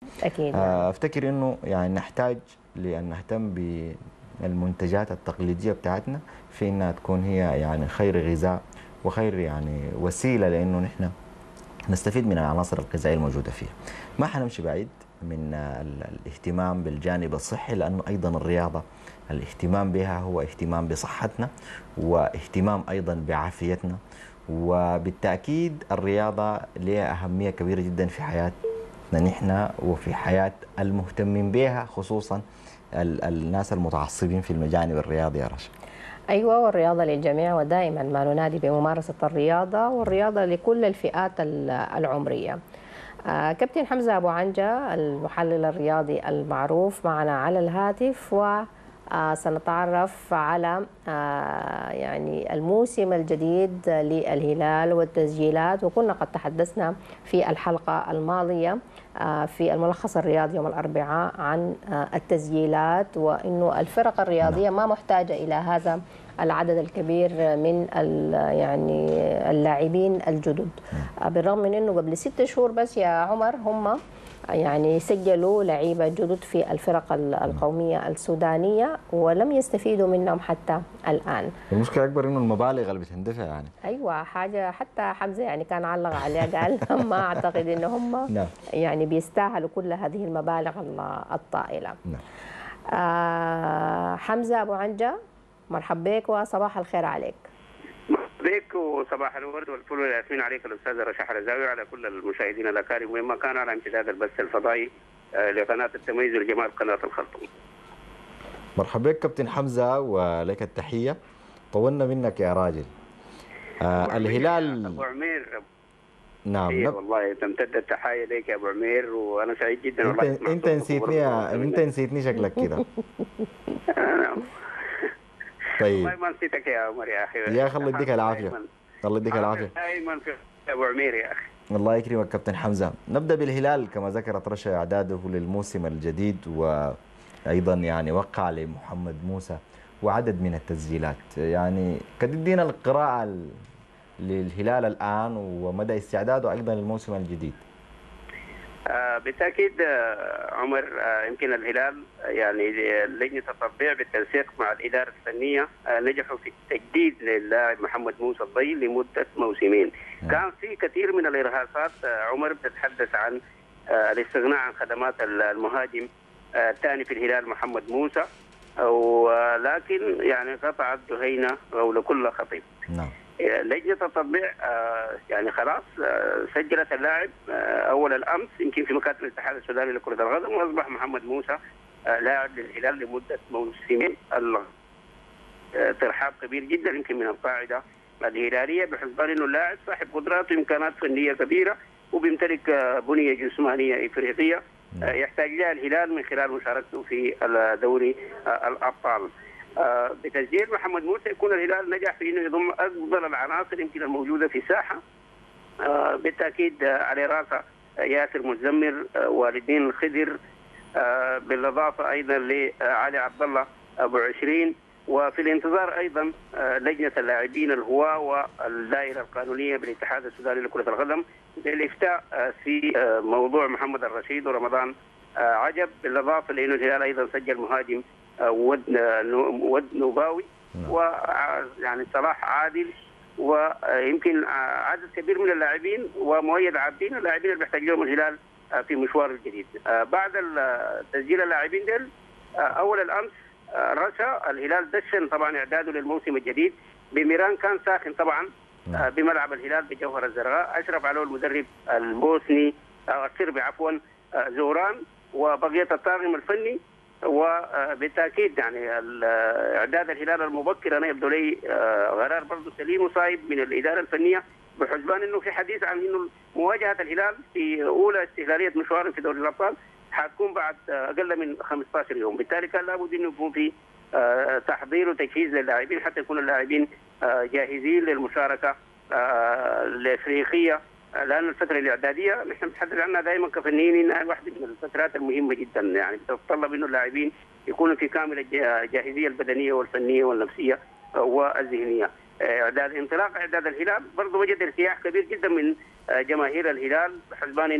اكيد يعني. افتكر انه يعني نحتاج لان نهتم بالمنتجات التقليديه بتاعتنا في انها تكون هي يعني خير غذاء وخير يعني وسيله لانه نحن نستفيد من العناصر الغذائيه الموجوده فيها. ما حنمشي بعيد من الاهتمام بالجانب الصحي، لانه ايضا الرياضه الاهتمام بها هو اهتمام بصحتنا واهتمام ايضا بعافيتنا، وبالتاكيد الرياضه لها اهميه كبيره جدا في حياتنا نحن وفي حياه المهتمين بها، خصوصا الناس المتعصبين في المجانب الرياضي يا رشا. أيوة، والرياضة للجميع، ودائما ما ننادي بممارسة الرياضة، والرياضة لكل الفئات العمرية. كابتن حمزة أبو عنجة المحلل الرياضي المعروف معنا على الهاتف، وسنتعرف على يعني الموسم الجديد للهلال والتسجيلات. وكنا قد تحدثنا في الحلقة الماضية في الملخص الرياضي يوم الأربعاء عن التسجيلات، وأنه الفرق الرياضية ما محتاجة إلى هذا العدد الكبير من يعني اللاعبين الجدد، بالرغم من أنه قبل 6 شهور بس يا عمر هم يعني سجلوا لعيبة جدد في الفرق القومية السودانية ولم يستفيدوا منهم حتى الآن. المشكلة أكبر إنه المبالغ اللي بتندفع يعني. أيوة، حاجة حتى حمزة يعني كان علق عليها قال ما أعتقد إن هم نعم. يعني بيستاهلوا كل هذه المبالغ الطائلة. نعم. حمزة أبو عنجة، مرحبا بك وصباح الخير عليك. بك وصباح الورد والفل والياسمين عليك الاستاذ رشا حرزاوي وعلى كل المشاهدين الاكارم وين كانوا على امتداد البث الفضائي لقناه التميز والجمال قناه الخرطوم. مرحبا بك كابتن حمزه ولك التحيه. طولنا منك يا راجل. الهلال ابو عمير. نعم. إيه والله تمتد التحيه لك يا ابو عمير، وانا سعيد جدا والله. انت نسيتني انت نسيتني شكلك كده. طيب والله ما نسيتك يا عمر يا اخي. يا اخي الله يديك العافيه. الله يديك العافيه دائما في ابو عمير يا اخي. الله يكرمك كابتن حمزه. نبدا بالهلال كما ذكرت رشا اعداده للموسم الجديد، وايضا يعني وقع لمحمد موسى وعدد من التسجيلات. يعني قد تدينا القراءه للهلال الان ومدى استعداده ايضا للموسم الجديد. بالتاكيد عمر، يمكن الهلال يعني لجنه التطبيع بالتنسيق مع الاداره الفنيه نجحوا في التجديد للاعب محمد موسى الضي لمده موسمين. كان في كثير من الارهاصات عمر بتتحدث عن الاستغناء عن خدمات المهاجم الثاني في الهلال محمد موسى، ولكن يعني قطعت جهينه غول كل خطيب. نعم. لجنه التطبيع يعني خلاص سجلت اللاعب اول الامس يمكن في مكاتب الاتحاد السوداني لكره القدم، واصبح محمد موسى لاعب للهلال لمده موسمين. ترحاب كبير جدا يمكن من القاعده الهلاليه بحسبان انه اللاعب صاحب قدرات وامكانات فنيه كبيره وبيمتلك بنيه جسمانيه افريقيه يحتاج لها الهلال من خلال مشاركته في دوري الابطال. بتسجيل محمد موسى يكون الهلال نجح في انه يضم افضل العناصر يمكن الموجوده في الساحه. بالتاكيد على راسه ياسر مزمر، والدين الخضر، بالاضافه ايضا لعلي عبد الله ابو 20، وفي الانتظار ايضا لجنه اللاعبين الهواة والدائره القانونيه بالاتحاد السوداني لكره القدم للافتاء في موضوع محمد الرشيد ورمضان عجب، بالاضافه لانه الهلال ايضا سجل مهاجم ود نوباوي ويعني صلاح عادل، ويمكن عدد كبير من اللاعبين ومؤيد عابدين اللاعبين اللي بيحتاج لهم الهلال في مشوار الجديد. بعد تسجيل اللاعبين ديل اول الامس رشا الهلال دشن طبعا اعداده للموسم الجديد بميران كان ساخن طبعا بملعب الهلال بجوهر الزرقاء، اشرف عليه المدرب البوسني الصربي عفوا زوران وبقيه الطاقم الفني. وبالتاكيد يعني اعداد الهلال المبكر انا يبدو لي قرار برضه سليم وصايب من الاداره الفنيه، بحسبان انه في حديث عن انه مواجهه الهلال في اولى استهلاليه مشوار في دوري الابطال حتكون بعد اقل من 15 يوم، بالتالي كان لابد انه يكون في تحضير وتجهيز للاعبين حتى يكون اللاعبين جاهزين للمشاركه الافريقيه، لأن الفترة الإعدادية نحن نتحدث عنها دائما كفنيين انها واحدة من الفترات المهمة جدا، يعني بتتطلب انه اللاعبين يكونوا في كامل الجاهزية البدنية والفنية والنفسية والذهنية. اعداد الهلال برضه وجد ارتياح كبير جدا من جماهير الهلال بحسبان انه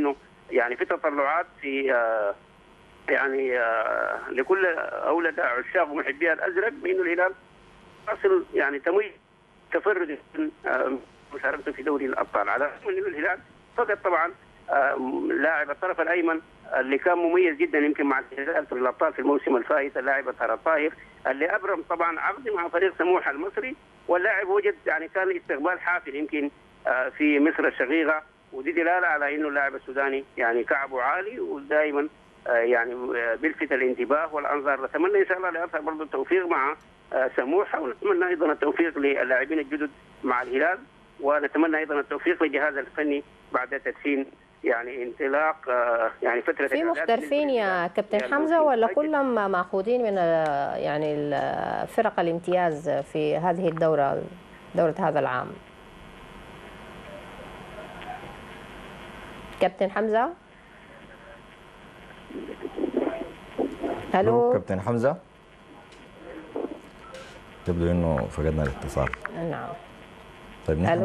يعني في تطلعات في يعني لكل اولاد عشاق ومحبي الازرق بانه الهلال اصل يعني تمويل تفرد مشاركته في دوري الابطال، على الرغم انه الهلال فقد طبعا لاعب الطرف الايمن اللي كان مميز جدا يمكن مع الهلال في الابطال في الموسم الفائت، اللاعب طارق الطاهر اللي ابرم طبعا عقد مع فريق سموحه المصري، واللاعب وجد يعني كان استقبال حافل يمكن في مصر الشقيقه، ودي دلاله على انه اللاعب السوداني يعني كعبه عالي ودائما يعني بيلفت الانتباه والانظار. نتمنى ان شاء الله لأرثر برضه التوفيق مع سموحه، ونتمنى ايضا التوفيق للاعبين الجدد مع الهلال، ونتمنى ايضا التوفيق للجهاز الفني بعد تدشين يعني انطلاق يعني فتره في محترفين يا كابتن حمزه ولا كلهم ماخوذين من يعني فرق الامتياز في هذه دوره هذا العام؟ كابتن حمزه؟ الو كابتن حمزه؟ يبدو انه فقدنا الاتصال. نعم. طيب نحن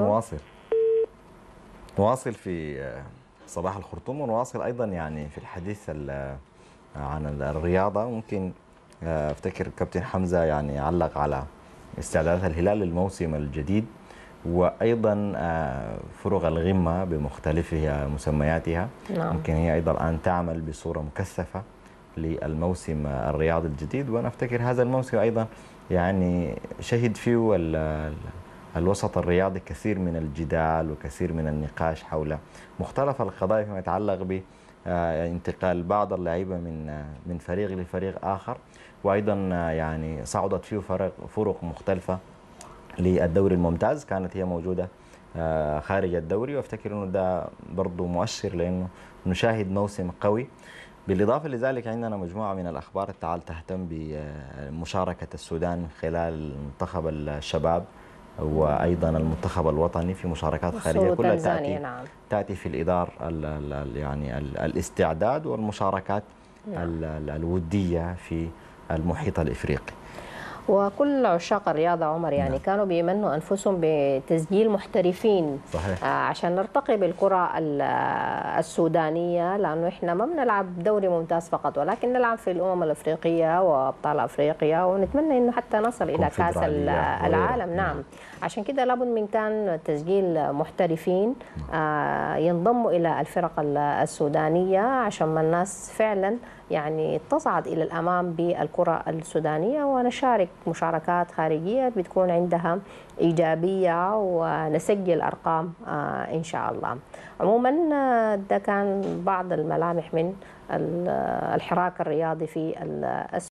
نواصل في صباح الخرطوم، ونواصل ايضا يعني في الحديث عن الرياضه. ممكن افتكر كابتن حمزه يعني علق على استعدادات الهلال للموسم الجديد، وايضا فرق الغمه بمختلف مسمياتها. نعم. ممكن هي ايضا الان تعمل بصوره مكثفه للموسم الرياضي الجديد، وانا افتكر هذا الموسم ايضا يعني شهد فيه الوسط الرياضي كثير من الجدال وكثير من النقاش حول مختلف القضايا فيما يتعلق بانتقال بعض اللعيبه من فريق لفريق اخر، وايضا يعني صعدت فيه فرق مختلفه للدوري الممتاز كانت هي موجوده خارج الدوري، وافتكر انه ده برضه مؤشر لانه نشاهد موسم قوي. بالإضافة لذلك عندنا مجموعة من الأخبار تهتم بمشاركة السودان خلال منتخب الشباب وأيضا المنتخب الوطني في مشاركات خارجية كلها تأتي في الإدار يعني الاستعداد والمشاركات الودية في المحيط الإفريقي. وكل عشاق الرياضة عمر يعني كانوا بيمنوا أنفسهم بتسجيل محترفين. صحيح. عشان نرتقي بالكرة السودانية، لأنه إحنا ما بنلعب دوري ممتاز فقط، ولكن نلعب في الأمم الأفريقية وأبطال أفريقيا، ونتمنى إنه حتى نصل إلى كأس العالم. نعم. عشان كده لابد من كان تسجيل محترفين ينضموا إلى الفرق السودانية، عشان ما الناس فعلا يعني تصعد إلى الأمام بالكرة السودانية، ونشارك مشاركات خارجية بتكون عندها إيجابية ونسجل أرقام إن شاء الله. عموما ده كان بعض الملامح من الحراك الرياضي في